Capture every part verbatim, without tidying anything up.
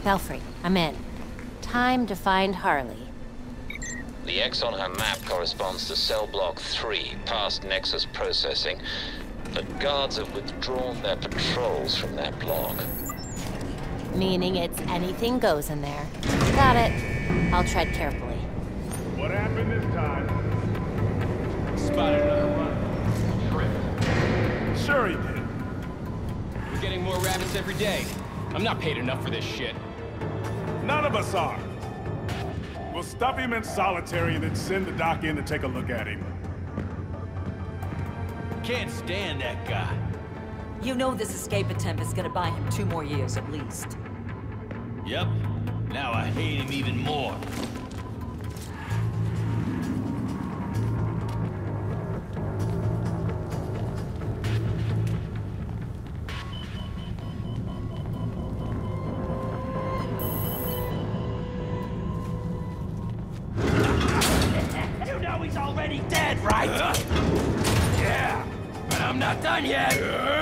Belfry, I'm in. Time to find Harley. The X on her map corresponds to cell block three, past Nexus processing. But guards have withdrawn their patrols from that block. Meaning it's anything goes in there. Got it. I'll tread carefully. What happened this time? Spotted another run. Trip. Sure he did. We're getting more rabbits every day. I'm not paid enough for this shit. None of us are. We'll stuff him in solitary and then send the doc in to take a look at him. Can't stand that guy. You know this escape attempt is gonna buy him two more years at least. Yep. Now I hate him even more. You know he's already dead, right? Yeah, but I'm not done yet.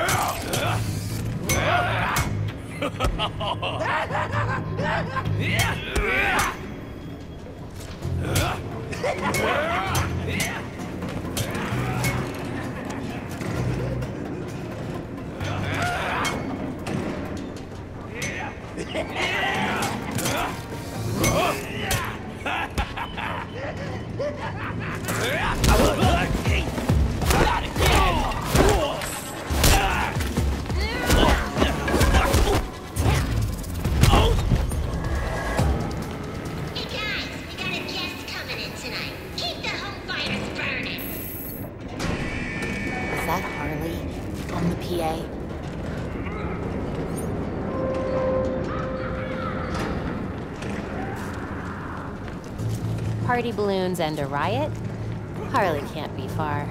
Party balloons and a riot? Harley can't be far.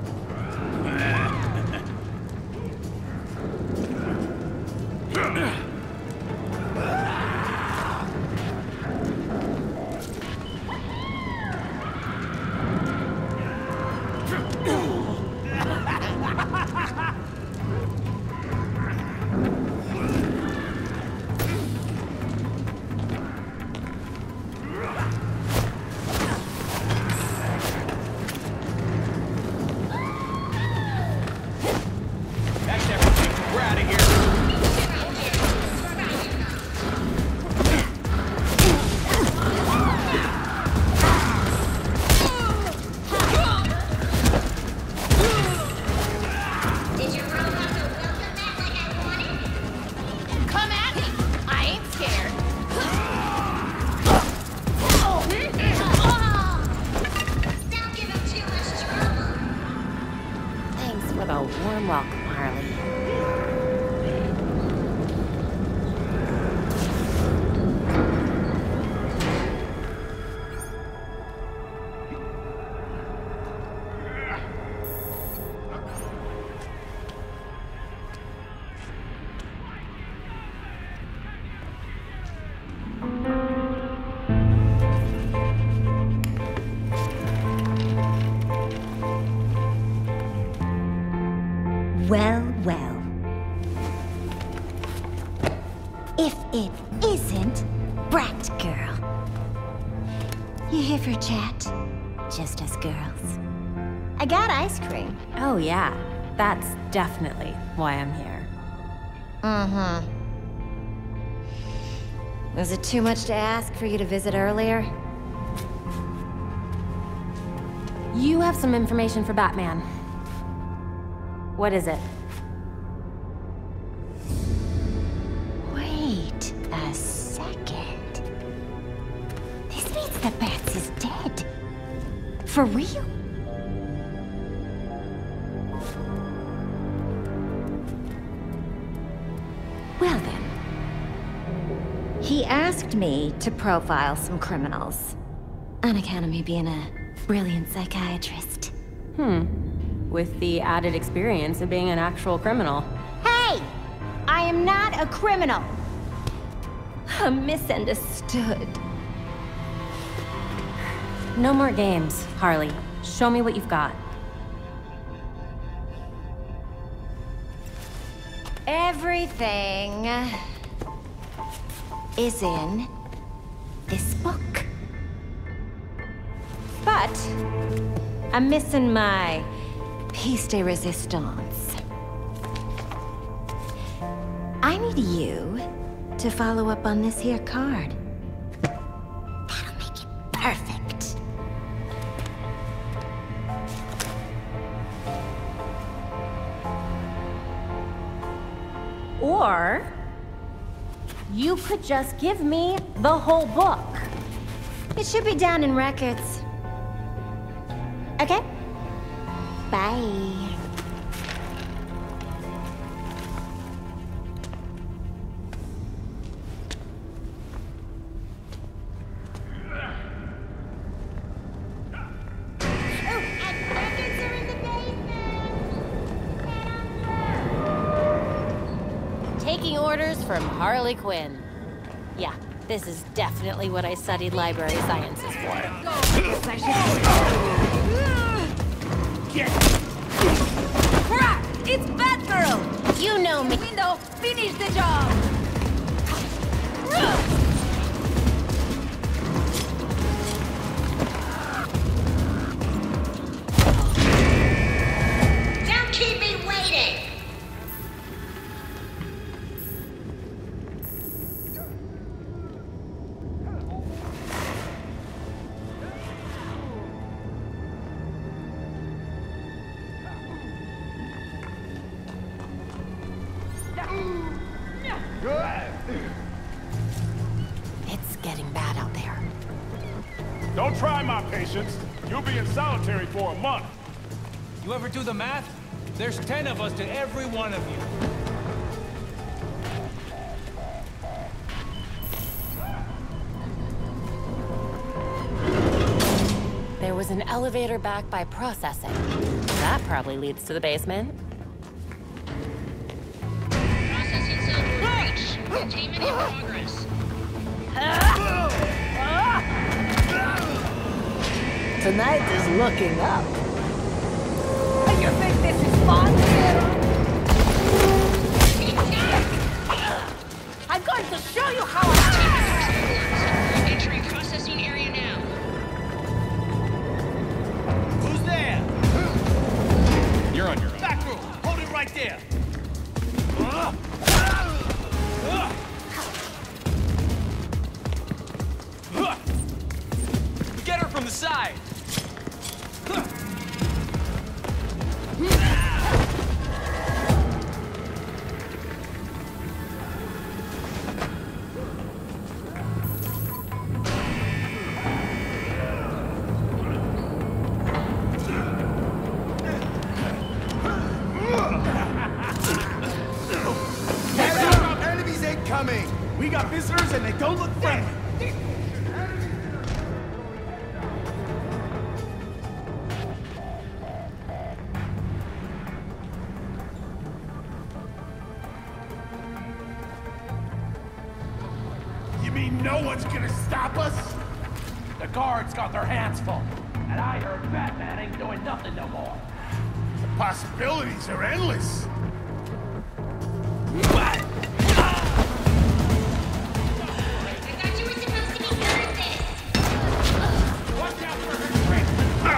Well, well. If it isn't Brat Girl. You here for a chat? Just us girls. I got ice cream. Oh yeah, that's definitely why I'm here. Mm-hmm. Was it too much to ask for you to visit earlier? You have some information for Batman. What is it? Wait a second. This means that Bats is dead. For real? Well then. He asked me to profile some criminals. On account of me being a brilliant psychiatrist. Hmm. With the added experience of being an actual criminal. Hey! I am not a criminal! I'm misunderstood. No more games, Harley. Show me what you've got. Everything. is in this book. But I'm missing my piece de resistance. I need you to follow up on this here card. That'll make it perfect. Or you could just give me the whole book. It should be down in records. Okay? Bye. Taking orders from Harley Quinn. Yeah, this is definitely what I studied library sciences for. Crap! It's Batgirl! You know me. Window, finish the job! Don't keep me waiting! It's getting bad out there. Don't try my patience. You'll be in solitary for a month. You ever do the math? There's ten of us to every one of you. There was an elevator back by processing. That probably leads to the basement. Processing zone breach. Containment in progress. Tonight is looking up. You think this is fun? I'm going to show you how I... Entering processing area now. Who's there? You're on your own. Back room. Hold it right there. Get her from the side! Enemies ain't coming. We got visitors and they don't look friendly. You mean no one's gonna stop us? The guards got their hands full. And I heard Batman ain't doing nothing no more. The possibilities are endless. What? I thought you were supposed to be good at this. Watch out for her strength.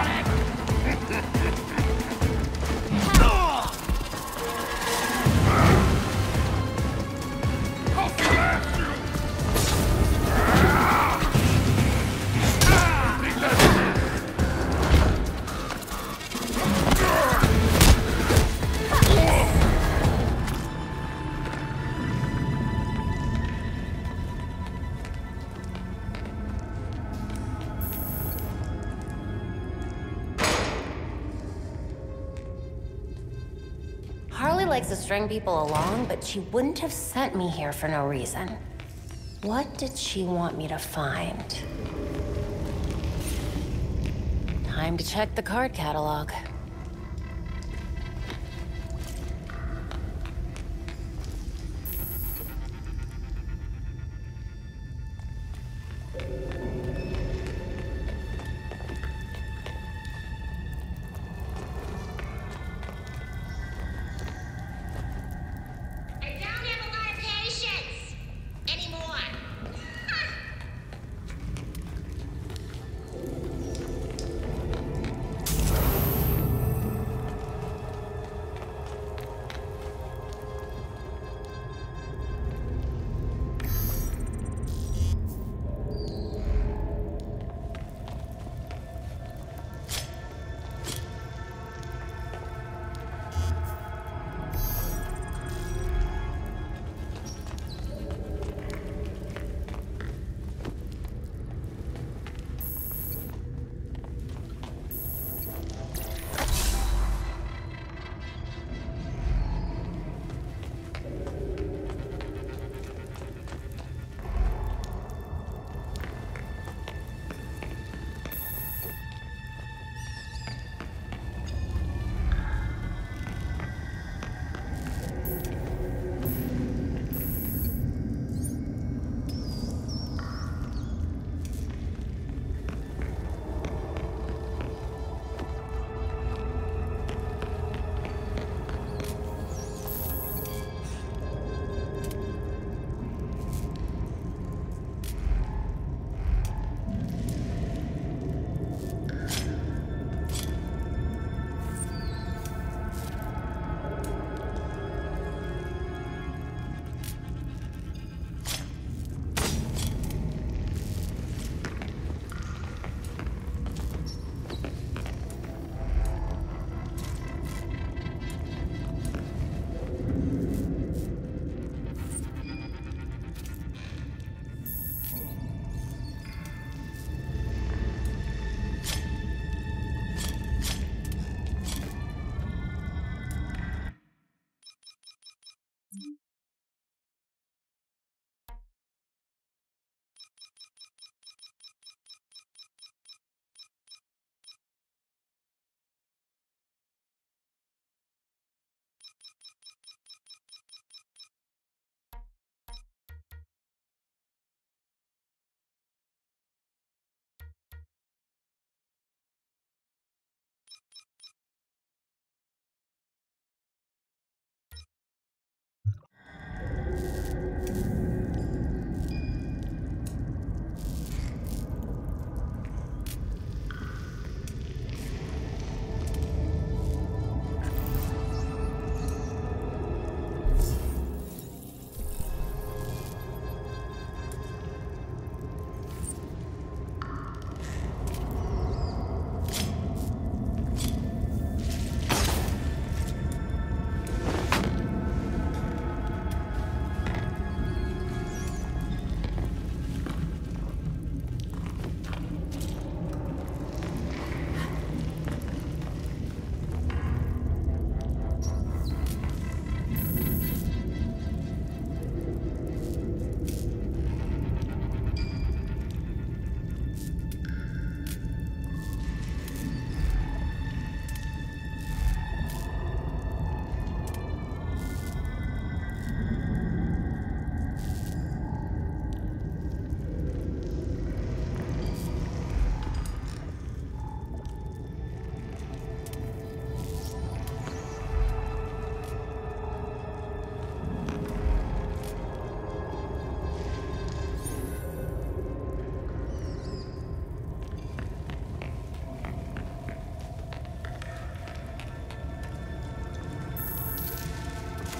Harley likes to string people along, but she wouldn't have sent me here for no reason. What did she want me to find? Time to check the card catalog. I don't have a lot of patience anymore.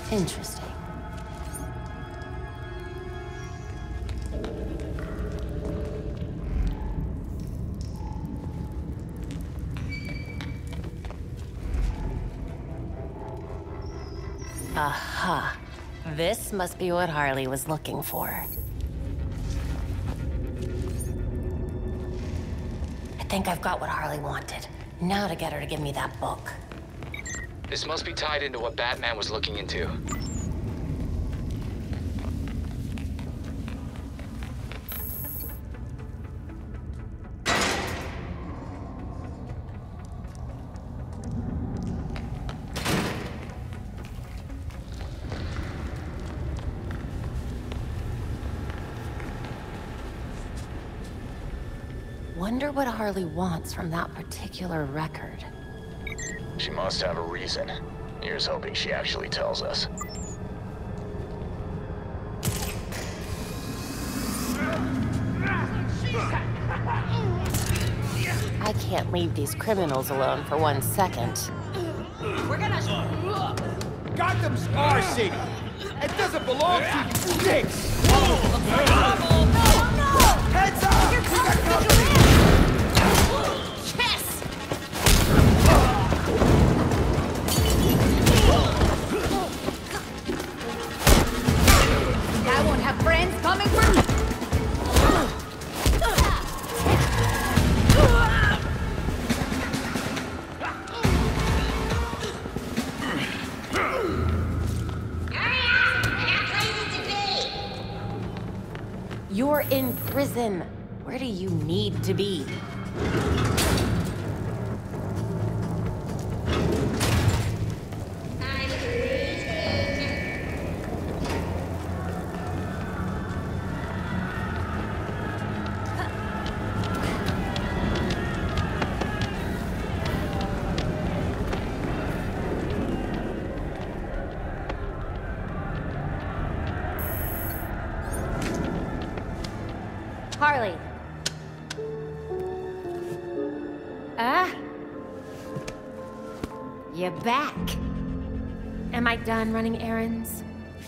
Interesting. Aha. This must be what Harley was looking for. I think I've got what Harley wanted. Now to get her to give me that book. This must be tied into what Batman was looking into. Wonder what Harley wants from that particular record. She must have a reason. Here's hoping she actually tells us. I can't leave these criminals alone for one second. We're gonna... Gotham's our city. It doesn't belong to you dicks. Heads up! We got company! Yes! I won't have friends coming for me. You're in prison. Where do you need to be? Harley. Ah. You're back. Am I done running errands?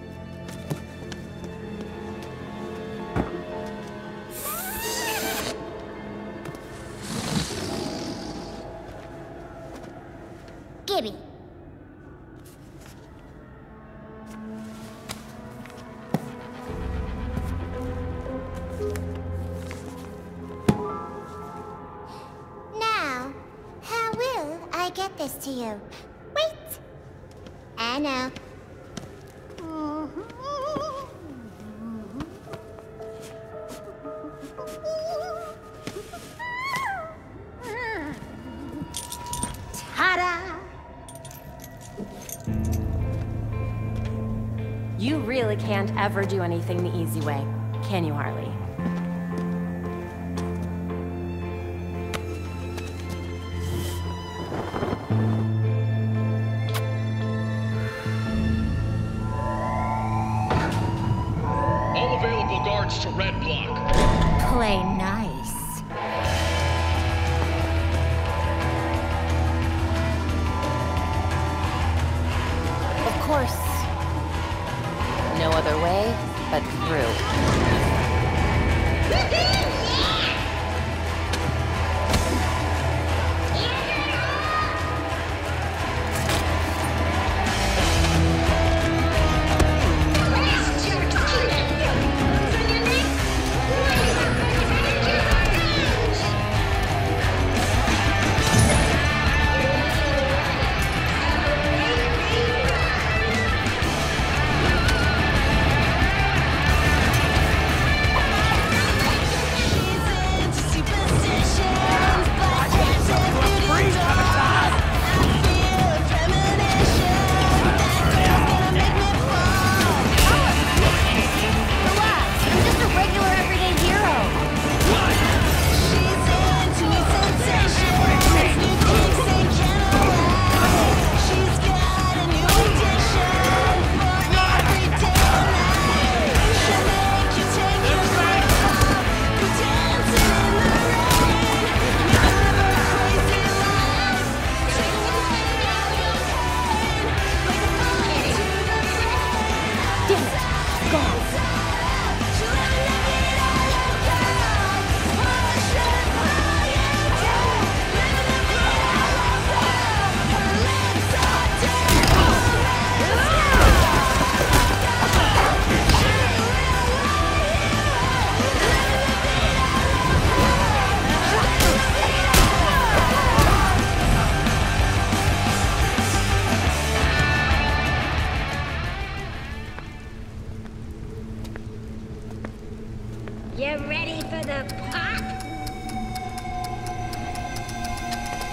Gibby. Now, how will I get this to you? Wait. I know. Ta-da! You really can't ever do anything the easy way, can you, Harley? All available guards to Red Block. Play nice. Of course. No other way but through.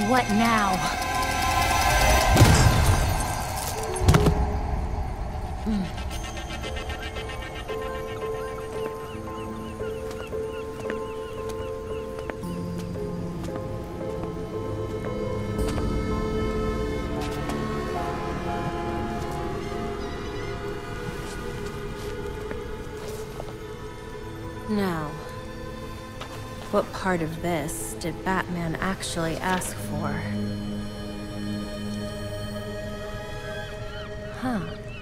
What now? Hmm. Now, what part of this did Batman actually ask for? Huh.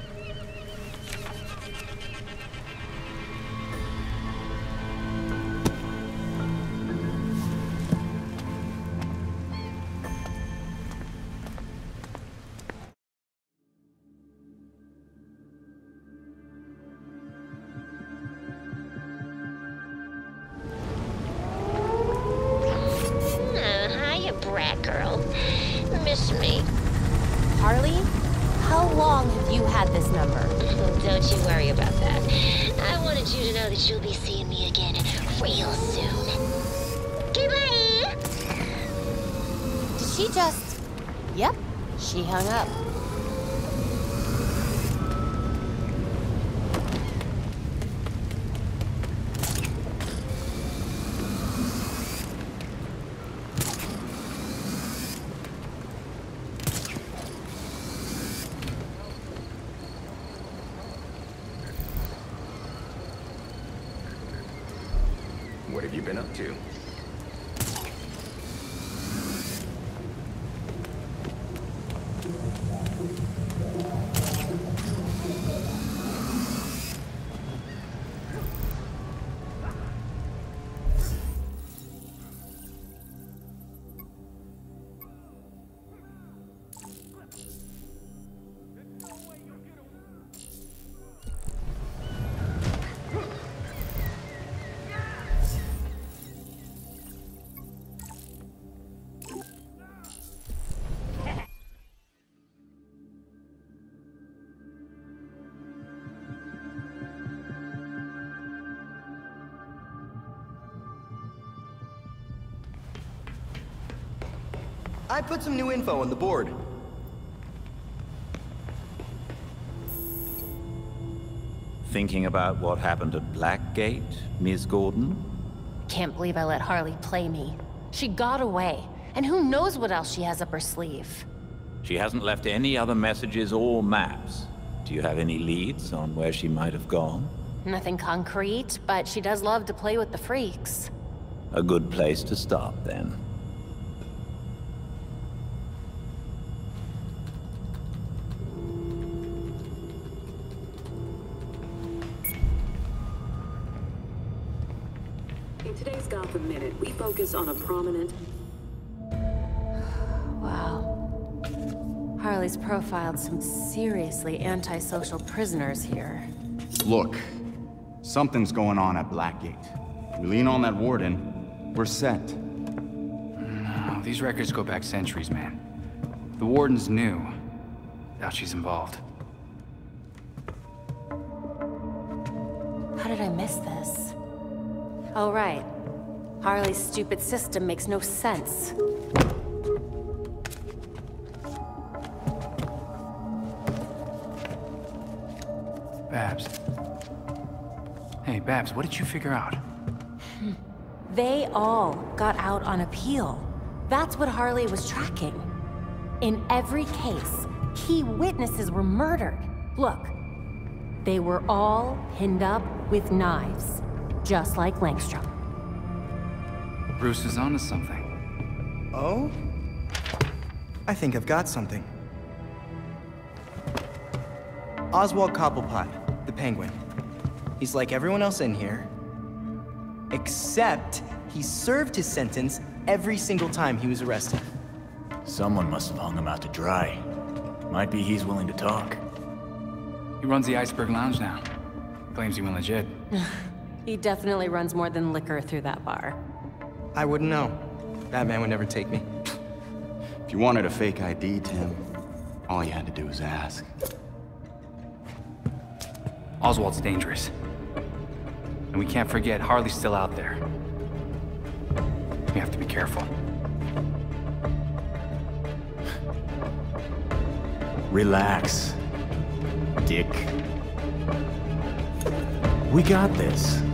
Brat girl. Miss me. Harley? How long have you had this number? Don't you worry about that. I wanted you to know that you'll be seeing me again real soon. Okay, bye! Did she just... Yep, she hung up. What have you been up to? I put some new info on the board. Thinking about what happened at Blackgate, Miz Gordon? Can't believe I let Harley play me. She got away, and who knows what else she has up her sleeve. She hasn't left any other messages or maps. Do you have any leads on where she might have gone? Nothing concrete, but she does love to play with the freaks. A good place to start, then. In today's Gotham Minute, we focus on a prominent... Wow. Harley's profiled some seriously antisocial prisoners here. Look, something's going on at Blackgate. We lean on that warden, we're set. No, these records go back centuries, man. The warden's new. Doubt she's involved. How did I miss this? Oh, right. Harley's stupid system makes no sense. Babs. Hey, Babs, what did you figure out? They all got out on appeal. That's what Harley was tracking. In every case, key witnesses were murdered. Look, they were all pinned up with knives, just like Langstrom. Bruce is onto something. Oh? I think I've got something. Oswald Cobblepot, the Penguin. He's like everyone else in here, except he served his sentence every single time he was arrested. Someone must have hung him out to dry. Might be he's willing to talk. He runs the Iceberg Lounge now. Claims he went legit. He definitely runs more than liquor through that bar. I wouldn't know. Batman would never take me. If you wanted a fake I D, Tim, all you had to do was ask. Oswald's dangerous. And we can't forget Harley's still out there. We have to be careful. Relax, dick. We got this.